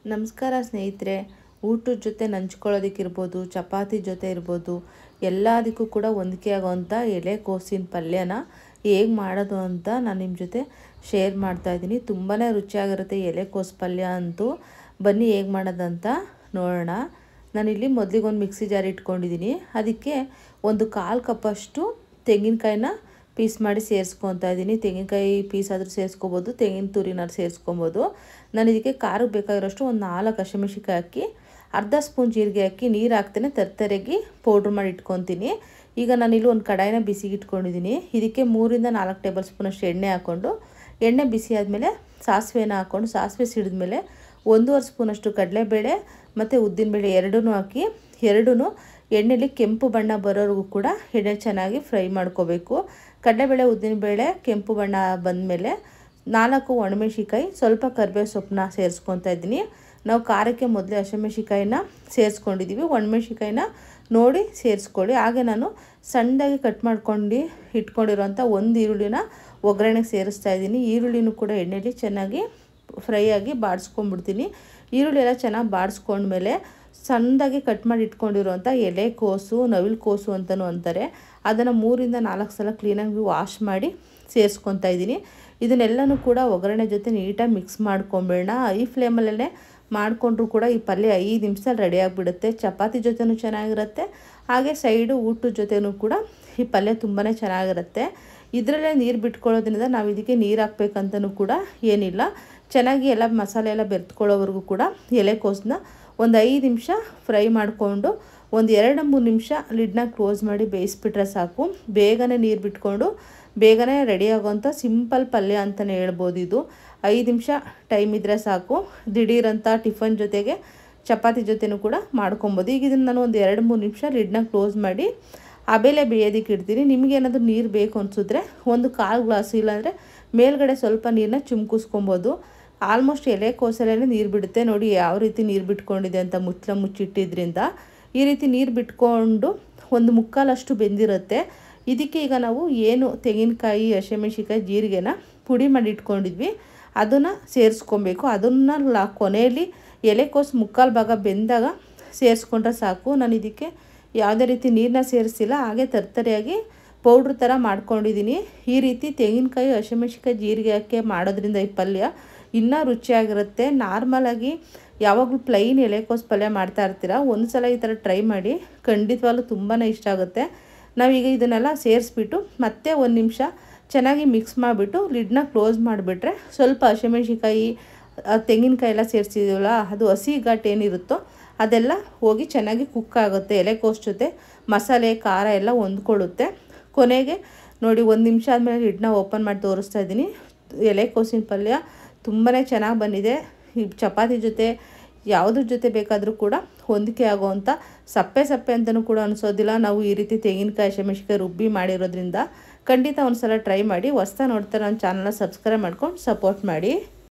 ನಮಸ್ಕಾರ ಸ್ನೇಹಿತರೆ. ಊಟದ ಜೊತೆ ನಂಚ್ಕೊಳ್ಳೋದಕ್ಕಿರ್ಬೋದು, ಚಪಾತಿ ಜೊತೆ ಇರ್ಬೋದು, ಎಲ್ಲದಕ್ಕೂ ಕೂಡ ಹೊಂದಿಕೆ ಆಗೋವಂಥ ಎಲೆಕೋಸಿನ ಪಲ್ಯನ ಹೇಗೆ ಮಾಡೋದು ಅಂತ ನಾನು ನಿಮ್ಮ ಜೊತೆ ಶೇರ್ ಮಾಡ್ತಾಯಿದ್ದೀನಿ. ತುಂಬಾ ರುಚಿಯಾಗಿರುತ್ತೆ ಎಲೆಕೋಸು ಪಲ್ಯ ಅಂತೂ. ಬನ್ನಿ ಹೇಗೆ ಮಾಡೋದಂತ ನೋಡೋಣ. ನಾನಿಲ್ಲಿ ಮೊದಲಿಗೆ ಒಂದು ಮಿಕ್ಸಿ ಜಾರ್ ಇಟ್ಕೊಂಡಿದ್ದೀನಿ. ಅದಕ್ಕೆ ಒಂದು 1/4 ಕಪ್ಪಷ್ಟು ತೆಂಗಿನಕಾಯಿನ ಪೀಸ್ ಮಾಡಿ ಸೇರಿಸ್ಕೊತಾ ಇದ್ದೀನಿ. ತೆಂಗಿನಕಾಯಿ ಪೀಸ್ ಆದರೂ ಸೇರಿಸ್ಕೊಬೋದು, ತೆಂಗಿನ ತುರಿನಾರು ಸೇರಿಸ್ಕೊಬೋದು. ನಾನು ಇದಕ್ಕೆ ಖಾರಕ್ಕೆ ಬೇಕಾಗಿರೋಷ್ಟು ಒಂದು 4 ಹಸಿಮೆಣಸಿನ್ಕಾಯಿ ಹಾಕಿ, ಅರ್ಧ ಸ್ಪೂನ್ ಜೀರಿಗೆ ಹಾಕಿ ನೀರು ಹಾಕ್ತೇನೆ ತರ್ತರೆಯಾಗಿ ಪೌಡ್ರ್ ಮಾಡಿ ಇಟ್ಕೊತೀನಿ. ಈಗ ನಾನಿಲ್ಲಿ ಒಂದು ಕಡಾಯಿನ ಬಿಸಿಗೆ ಇಟ್ಕೊಂಡಿದ್ದೀನಿ. ಇದಕ್ಕೆ 3 ರಿಂದ 4 ಟೇಬಲ್ ಸ್ಪೂನಷ್ಟು ಎಣ್ಣೆ ಹಾಕ್ಕೊಂಡು, ಎಣ್ಣೆ ಬಿಸಿ ಆದಮೇಲೆ ಸಾಸಿವೆನ ಹಾಕ್ಕೊಂಡು, ಸಾಸಿವೆ ಸಿಡಿದ್ಮೇಲೆ 1.5 ಸ್ಪೂನಷ್ಟು ಕಡಲೆಬೇಳೆ ಮತ್ತು ಉದ್ದಿನಬೇಳೆ ಎರಡೂ ಹಾಕಿ, ಎರಡೂ ಎಣ್ಣೆಲಿ ಕೆಂಪು ಬಣ್ಣ ಬರೋವರೆಗೂ ಕೂಡ ಎಣ್ಣೆ ಚೆನ್ನಾಗಿ ಫ್ರೈ ಮಾಡ್ಕೋಬೇಕು. ಕಡಲೆಬೇಳೆ ಉದ್ದಿನಬೇಳೆ ಕೆಂಪು ಬಣ್ಣ ಬಂದಮೇಲೆ 4 ಒಣಮೆಣಸಿನ್ಕಾಯಿ, ಸ್ವಲ್ಪ ಕರಿಬೇವು ಸೊಪ್ಪನ್ನ ಸೇರಿಸ್ಕೊತಾ ಇದ್ದೀನಿ. ನಾವು ಖಾರಕ್ಕೆ ಮೊದಲೇ ಹಸಿಮೆಣಸಿನ್ಕಾಯಿನ ಸೇರಿಸ್ಕೊಂಡಿದ್ದೀವಿ. ಒಣಮೆಣಸಿನ್ಕಾಯಿನ ನೋಡಿ ಸೇರಿಸ್ಕೊಳ್ಳಿ. ಹಾಗೆ ನಾನು ಸಣ್ಣದಾಗಿ ಕಟ್ ಮಾಡ್ಕೊಂಡು ಇಟ್ಕೊಂಡಿರೋಂಥ ಒಂದು ಈರುಳ್ಳಿನ ಒಗ್ಗರಣೆಗೆ ಸೇರಿಸ್ತಾ ಇದ್ದೀನಿ. ಈರುಳ್ಳಿನೂ ಕೂಡ ಎಣ್ಣೆಲಿ ಚೆನ್ನಾಗಿ ಫ್ರೈ ಆಗಿ ಬಾಡಿಸ್ಕೊಂಡ್ಬಿಡ್ತೀನಿ. ಈರುಳ್ಳಿ ಎಲ್ಲ ಚೆನ್ನಾಗಿ ಬಾಡಿಸ್ಕೊಂಡ್ಮೇಲೆ ಸಣ್ಣದಾಗಿ ಕಟ್ ಮಾಡಿ ಇಟ್ಕೊಂಡಿರೋಂಥ ಎಲೆಕೋಸು, ನವಿಲುಕೋಸು ಅಂತಲೂ ಅಂತಾರೆ, ಅದನ್ನು 3 ರಿಂದ 4 ಸಲ ಕ್ಲೀನಾಗಿ ವಾಶ್ ಮಾಡಿ ಸೇರಿಸ್ಕೊತಾ ಇದ್ದೀನಿ. ಇದನ್ನೆಲ್ಲನೂ ಕೂಡ ಒಗ್ಗರಣೆ ಜೊತೆ ನೀಟಾಗಿ ಮಿಕ್ಸ್ ಮಾಡ್ಕೊಂಬೇಡ. ಐ ಫ್ಲೇಮಲ್ಲೇ ಮಾಡಿಕೊಂಡ್ರೂ ಕೂಡ ಈ ಪಲ್ಯ 5 ನಿಮಿಷದಲ್ಲಿ ರೆಡಿ ಆಗಿಬಿಡುತ್ತೆ. ಚಪಾತಿ ಜೊತೆನೂ ಚೆನ್ನಾಗಿರುತ್ತೆ, ಹಾಗೆ ಸೈಡು ಊಟದ ಜೊತೆನೂ ಕೂಡ ಈ ಪಲ್ಯ ತುಂಬಾ ಚೆನ್ನಾಗಿರುತ್ತೆ. ಇದರಲ್ಲೇ ನೀರು ಬಿಟ್ಕೊಳ್ಳೋದ್ರಿಂದ ನಾವು ಇದಕ್ಕೆ ನೀರು ಹಾಕ್ಬೇಕಂತನೂ ಕೂಡ ಏನಿಲ್ಲ. ಚೆನ್ನಾಗಿ ಎಲ್ಲ ಮಸಾಲೆ ಎಲ್ಲ ಬೆರೆತ್ಕೊಳ್ಳೋವರೆಗೂ ಕೂಡ ಎಲೆಕೋಸನ್ನ ಒಂದು 5 ನಿಮಿಷ ಫ್ರೈ ಮಾಡಿಕೊಂಡು ಒಂದು 2-3 ನಿಮಿಷ ಲಿಡ್ನ ಕ್ಲೋಸ್ ಮಾಡಿ ಬೇಯಿಸ್ಬಿಟ್ರೆ ಸಾಕು. ಬೇಗನೆ ನೀರು ಬಿಟ್ಕೊಂಡು ಬೇಗನೆ ರೆಡಿ ಆಗೋವಂಥ ಸಿಂಪಲ್ ಪಲ್ಯ ಅಂತಲೇ ಹೇಳ್ಬೋದು. ಇದು 5 ನಿಮಿಷ ಟೈಮ್ ಇದ್ದರೆ ಸಾಕು. ದಿಢೀರಂಥ ಟಿಫನ್ ಜೊತೆಗೆ ಚಪಾತಿ ಜೊತೆನೂ ಕೂಡ ಮಾಡ್ಕೊಬೋದು. ಈಗ ಇದನ್ನು ನಾನು ಒಂದು 2-3 ನಿಮಿಷ ಲಿಡ್ನ ಕ್ಲೋಸ್ ಮಾಡಿ ಆಮೇಲೆ ಬೇಯೋದಕ್ಕೆ ಇಡ್ತೀನಿ. ನಿಮಗೇನಾದರೂ ನೀರು ಬೇಕು ಅನಿಸಿದ್ರೆ ಒಂದು 1/4 ಗ್ಲಾಸ್, ಇಲ್ಲಾಂದರೆ ಮೇಲ್ಗಡೆ ಸ್ವಲ್ಪ ನೀರನ್ನ ಚಿಮ್ಕಿಸ್ಕೊಬೋದು. ಆಲ್ಮೋಸ್ಟ್ ಎಲೆಕೋಸಲ್ಲೇ ನೀರು ಬಿಡುತ್ತೆ ನೋಡಿ ಯಾವ ರೀತಿ ನೀರು ಬಿಟ್ಕೊಂಡಿದೆ ಅಂತ. ಮುಚ್ಚಿಟ್ಟಿದ್ರಿಂದ ಈ ರೀತಿ ನೀರು ಬಿಟ್ಕೊಂಡು ಒಂದು 1/4 ಬೆಂದಿರುತ್ತೆ. ಇದಕ್ಕೆ ಈಗ ನಾವು ಏನು ತೆಂಗಿನಕಾಯಿ, ಹಸಿಮೆಣಸಿನ್ಕಾಯಿ, ಜೀರಿಗೆನ ಪುಡಿ ಮಾಡಿ ಇಟ್ಕೊಂಡಿದ್ವಿ ಅದನ್ನು ಸೇರಿಸ್ಕೊಬೇಕು. ಅದನ್ನು ಕೊನೆಯಲ್ಲಿ ಎಲೆಕೋಸು 1/4 ಭಾಗ ಬೆಂದಾಗ ಸೇರಿಸ್ಕೊಂಡ್ರೆ ಸಾಕು. ನಾನು ಇದಕ್ಕೆ ಯಾವುದೇ ರೀತಿ ನೀರನ್ನ ಸೇರಿಸಿಲ್ಲ, ಹಾಗೆ ತರ್ತರೆಯಾಗಿ ಪೌಡ್ರ್ ಥರ ಮಾಡ್ಕೊಂಡಿದ್ದೀನಿ. ಈ ರೀತಿ ತೆಂಗಿನಕಾಯಿ, ಹಸಿಮೆಣಸಿನ್ಕಾಯಿ, ಜೀರಿಗೆ ಹಾಕಿ ಮಾಡೋದ್ರಿಂದ ಈ ಪಲ್ಯ ಇನ್ನೂ ರುಚಿಯಾಗಿರುತ್ತೆ. ನಾರ್ಮಲಾಗಿ ಯಾವಾಗಲೂ ಪ್ಲೈನ್ ಎಲೆಕೋಸು ಪಲ್ಯ ಮಾಡ್ತಾ ಇರ್ತೀರ, ಒಂದು ಸಲ ಈ ಥರ ಟ್ರೈ ಮಾಡಿ, ಖಂಡಿತವಾಗ್ಲೂ ತುಂಬಾ ಇಷ್ಟ ಆಗುತ್ತೆ. ನಾವೀಗ ಇದನ್ನೆಲ್ಲ ಸೇರಿಸ್ಬಿಟ್ಟು ಮತ್ತೆ 1 ನಿಮಿಷ ಚೆನ್ನಾಗಿ ಮಿಕ್ಸ್ ಮಾಡಿಬಿಟ್ಟು ಲಿಡ್ನ ಕ್ಲೋಸ್ ಮಾಡಿಬಿಟ್ರೆ ಸ್ವಲ್ಪ ಹಸಿಮೆಣಸಿನ್ಕಾಯಿ, ತೆಂಗಿನಕಾಯಿ ಎಲ್ಲ ಸೇರಿಸಿದ್ದೀವಲ್ಲ, ಅದು ಹಸಿ ಘಾಟ್ ಏನಿರುತ್ತೋ ಅದೆಲ್ಲ ಹೋಗಿ ಚೆನ್ನಾಗಿ ಕುಕ್ ಆಗುತ್ತೆ. ಎಲೆಕೋಸು ಜೊತೆ ಮಸಾಲೆ, ಖಾರ ಎಲ್ಲ ಹೊಂದ್ಕೊಳ್ಳುತ್ತೆ. ಕೊನೆಗೆ ನೋಡಿ 1 ನಿಮಿಷ ಆದಮೇಲೆ ಲಿಡ್ನ ಓಪನ್ ಮಾಡಿ ತೋರಿಸ್ತಾ ಇದ್ದೀನಿ. ಎಲೆಕೋಸಿನ ಪಲ್ಯ ತುಂಬಾ ಚೆನ್ನಾಗಿ ಬಂದಿದೆ. ಈ ಚಪಾತಿ ಜೊತೆ ಯಾವುದ್ರ ಜೊತೆ ಬೇಕಾದರೂ ಕೂಡ ಹೊಂದಿಕೆ ಆಗೋವಂಥ ಸಪ್ಪೆ ಅಂತಲೂ ಕೂಡ ಅನಿಸೋದಿಲ್ಲ. ನಾವು ಈ ರೀತಿ ತೆಂಗಿನಕಾಯಿ, ಹಸಿಮೆಣಸಿನ್ಕಾಯಿ ರುಬ್ಬಿ ಮಾಡಿರೋದ್ರಿಂದ ಖಂಡಿತ ಒಂದು ಸಲ ಟ್ರೈ ಮಾಡಿ. ಹೊಸ್ದಾಗಿ ನೋಡ್ತಾರೆ ನನ್ನ ಚಾನಲ್ನ ಸಬ್ಸ್ಕ್ರೈಬ್ ಮಾಡ್ಕೊಂಡು ಸಪೋರ್ಟ್ ಮಾಡಿ.